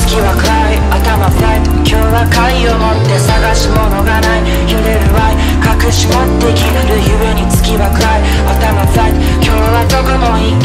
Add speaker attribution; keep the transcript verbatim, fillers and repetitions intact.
Speaker 1: 月は暗い頭フライト、今日は鍵を持って探し物がない、揺れるワイ隠し持って生きるゆえに月は暗い頭フライト、今日はどこも行